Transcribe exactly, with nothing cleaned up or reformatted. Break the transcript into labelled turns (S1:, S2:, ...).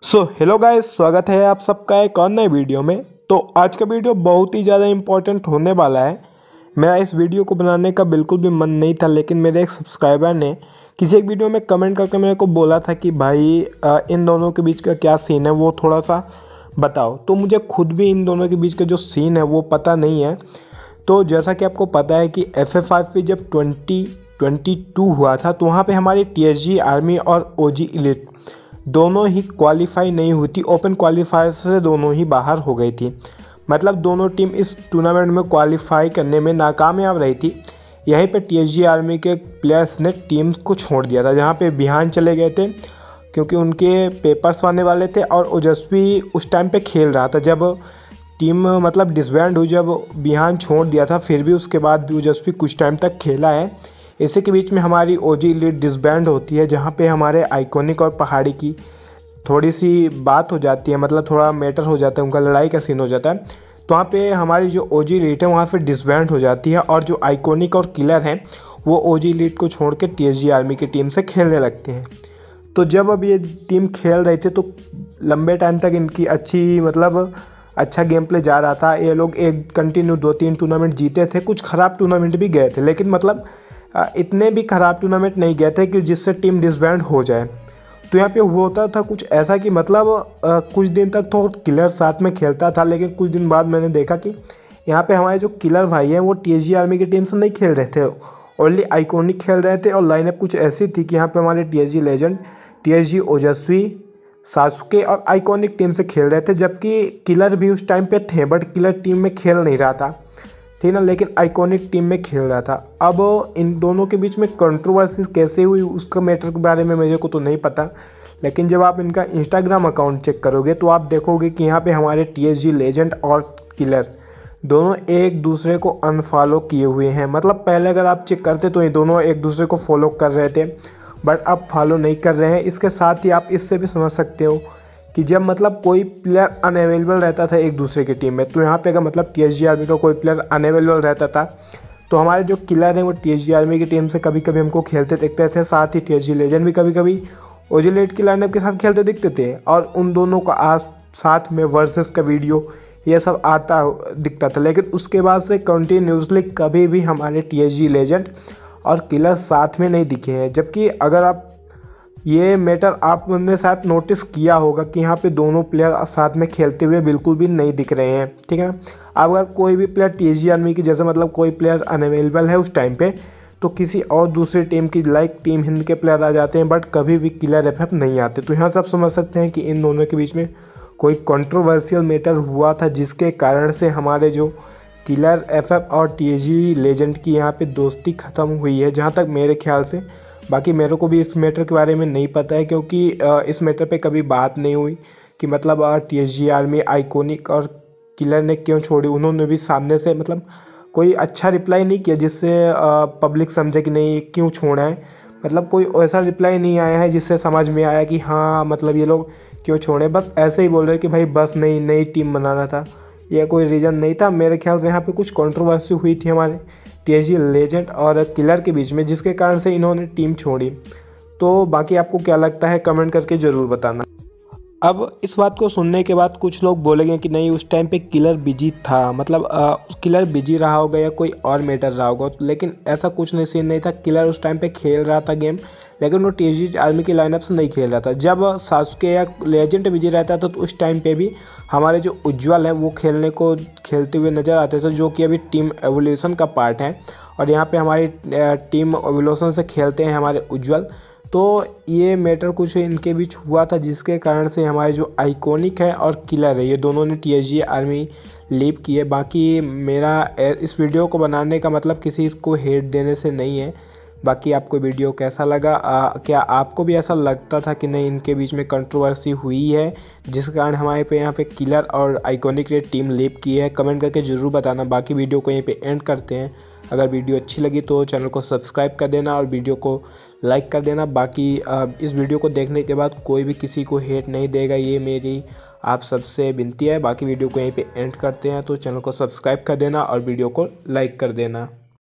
S1: So hello guys, स्वागत है आप सबका एक और नए वीडियो में। तो आज का वीडियो बहुत ही ज़्यादा इम्पोर्टेंट होने वाला है। मेरा इस वीडियो को बनाने का बिल्कुल भी मन नहीं था, लेकिन मेरे एक सब्सक्राइबर ने किसी एक वीडियो में कमेंट करके मेरे को बोला था कि भाई आ, इन दोनों के बीच का क्या सीन है वो थोड़ा सा बताओ। तो मुझे खुद भी इन दोनों के बीच का जो सीन है वो पता नहीं है। तो जैसा कि आपको पता है कि एफ एफ फाइव पे जब ट्वेंटी ट्वेंटी टू हुआ था तो वहाँ पे हमारी टी एस जी आर्मी और ओ जी इलिट दोनों ही क्वालिफाई नहीं हुई थी। ओपन क्वालिफायर से दोनों ही बाहर हो गई थी, मतलब दोनों टीम इस टूर्नामेंट में क्वालिफाई करने में नाकामयाब रही थी। यहीं पे टी एस जी आर्मी के प्लेयर्स ने टीम को छोड़ दिया था, जहाँ पे बिहान चले गए थे क्योंकि उनके पेपर्स आने वाले थे। और ओजस्वी उस टाइम पे खेल रहा था जब टीम मतलब डिसबैंड हुई, जब बिहान छोड़ दिया था। फिर भी उसके बाद भी ओजस्वी कुछ टाइम तक खेला है। इसी के बीच में हमारी ओजी लीड डिसबैंड होती है, जहाँ पे हमारे आइकॉनिक और पहाड़ी की थोड़ी सी बात हो जाती है, मतलब थोड़ा मैटर हो जाता है, उनका लड़ाई का सीन हो जाता है। तो वहाँ पे हमारी जो ओजी लीड है वहाँ पे डिसबैंड हो जाती है और जो आइकॉनिक और किलर हैं वो ओजी लीड को छोड़ के टी एस जी आर्मी की टीम से खेलने लगते हैं। तो जब अब ये टीम खेल रहे थे तो लंबे टाइम तक इनकी अच्छी मतलब अच्छा गेम प्ले जा रहा था। ये लोग एक कंटिन्यू दो तीन टूर्नामेंट जीते थे, कुछ ख़राब टूर्नामेंट भी गए थे, लेकिन मतलब इतने भी ख़राब टूर्नामेंट नहीं गए थे कि जिससे टीम डिसबैंड हो जाए। तो यहाँ पे होता था कुछ ऐसा कि मतलब आ, कुछ दिन तक तो किलर साथ में खेलता था, लेकिन कुछ दिन बाद मैंने देखा कि यहाँ पे हमारे जो किलर भाई हैं वो टी एस जी आर्मी की टीम से नहीं खेल रहे थे, ओनली आइकॉनिक खेल रहे थे। और लाइनअप कुछ ऐसी थी कि यहाँ पे हमारे T S G legend, T S G Ojaswi, Sasuke और आइकॉनिक टीम से खेल रहे थे, जबकि किलर भी उस टाइम पे थे, बट किलर टीम में खेल नहीं रहा था, ठीक ना, लेकिन आइकॉनिक टीम में खेल रहा था। अब इन दोनों के बीच में कंट्रोवर्सी कैसे हुई उसका मैटर के बारे में मेरे को तो नहीं पता, लेकिन जब आप इनका इंस्टाग्राम अकाउंट चेक करोगे तो आप देखोगे कि यहाँ पे हमारे टी एस जी लेजेंड और किलर दोनों एक दूसरे को अनफॉलो किए हुए हैं। मतलब पहले अगर आप चेक करते तो ये दोनों एक दूसरे को फॉलो कर रहे थे, बट अब फॉलो नहीं कर रहे हैं। इसके साथ ही आप इससे भी समझ सकते हो कि जब मतलब कोई प्लेयर अनअवेलेबल रहता था एक दूसरे की टीम में, तो यहाँ पे अगर मतलब टी एस जी आर्मी का कोई प्लेयर अनअवेलेबल रहता था तो हमारे जो किलर हैं वो टी एस जी आर्मी की टीम से कभी कभी हमको खेलते दिखते थे। साथ ही टी एस जी लेजेंड भी कभी कभी ओजी लेट की लाइनअप के साथ खेलते दिखते थे, और उन दोनों का आस साथ में वर्सेस का वीडियो ये सब आता दिखता था। लेकिन उसके बाद से कंटिन्यूसली कभी भी हमारे टी एस जी लेजेंड और किलर साथ में नहीं दिखे हैं। जबकि अगर आप ये मैटर आपने साथ नोटिस किया होगा कि यहाँ पे दोनों प्लेयर साथ में खेलते हुए बिल्कुल भी नहीं दिख रहे हैं, ठीक है। अगर कोई भी player T S G army की, जैसे मतलब कोई प्लेयर अनअवेलेबल है उस टाइम पे, तो किसी और दूसरी टीम की लाइक टीम हिंद के प्लेयर आ जाते हैं, बट कभी भी किलर एफ एफ नहीं आते। तो यहाँ से आप समझ सकते हैं कि इन दोनों के बीच में कोई कंट्रोवर्शियल मैटर हुआ था, जिसके कारण से हमारे जो किलर एफ एफ और टी एस जी लेजेंड की यहाँ पे दोस्ती ख़त्म हुई है, जहाँ तक मेरे ख्याल से। बाकी मेरे को भी इस मैटर के बारे में नहीं पता है, क्योंकि इस मैटर पे कभी बात नहीं हुई कि मतलब T S G army iconic और किलर ने क्यों छोड़ी। उन्होंने भी सामने से मतलब कोई अच्छा रिप्लाई नहीं किया जिससे पब्लिक समझे कि नहीं क्यों छोड़ा है। मतलब कोई ऐसा रिप्लाई नहीं आया है जिससे समझ में आया कि हाँ मतलब ये लोग क्यों छोड़े। बस ऐसे ही बोल रहे कि भाई बस नई नई टीम बनाना था, यह कोई रीज़न नहीं था। मेरे ख्याल से यहाँ पे कुछ कंट्रोवर्सी हुई थी हमारे टी एस जी लेजेंड और किलर के बीच में, जिसके कारण से इन्होंने टीम छोड़ी। तो बाकी आपको क्या लगता है कमेंट करके ज़रूर बताना। अब इस बात को सुनने के बाद कुछ लोग बोलेंगे कि नहीं उस टाइम पे किलर बिजी था, मतलब आ, किलर बिजी रहा होगा या कोई और मैटर रहा होगा, लेकिन ऐसा कुछ नहीं सीन नहीं था। किलर उस टाइम पे खेल रहा था गेम, लेकिन वो टी एस जी आर्मी की लाइनअप से नहीं खेल रहा था। जब सासुके या लेजेंड बिजी रहता था तो उस टाइम पे भी हमारे जो उज्ज्वल हैं वो खेलने को खेलते हुए नज़र आते थे, जो कि अभी टीम एवोल्यूशन का पार्ट है। और यहाँ पे हमारी टीम एवोल्यूशन से खेलते हैं हमारे उज्ज्वल। तो ये मैटर कुछ इनके बीच हुआ था, जिसके कारण से हमारे जो आइकॉनिक है और किलर है ये दोनों ने T S G army leave की है। बाकी मेरा इस वीडियो को बनाने का मतलब किसी को हेट देने से नहीं है। बाकी आपको वीडियो कैसा लगा, आ, क्या आपको भी ऐसा लगता था कि नहीं इनके बीच में कंट्रोवर्सी हुई है जिस कारण हमारे पे यहाँ पे किलर और आइकॉनिक ने टीम लीव की है? कमेंट करके ज़रूर बताना। बाकी वीडियो को यहीं पे एंड करते हैं। अगर वीडियो अच्छी लगी तो चैनल को सब्सक्राइब कर देना और वीडियो को लाइक कर देना। बाकी इस वीडियो को देखने के बाद कोई भी किसी को हेट नहीं देगा, ये मेरी आप सबसे विनती है। बाकी वीडियो को यहीं पे एंड करते हैं, तो चैनल को सब्सक्राइब कर देना और वीडियो को लाइक कर देना।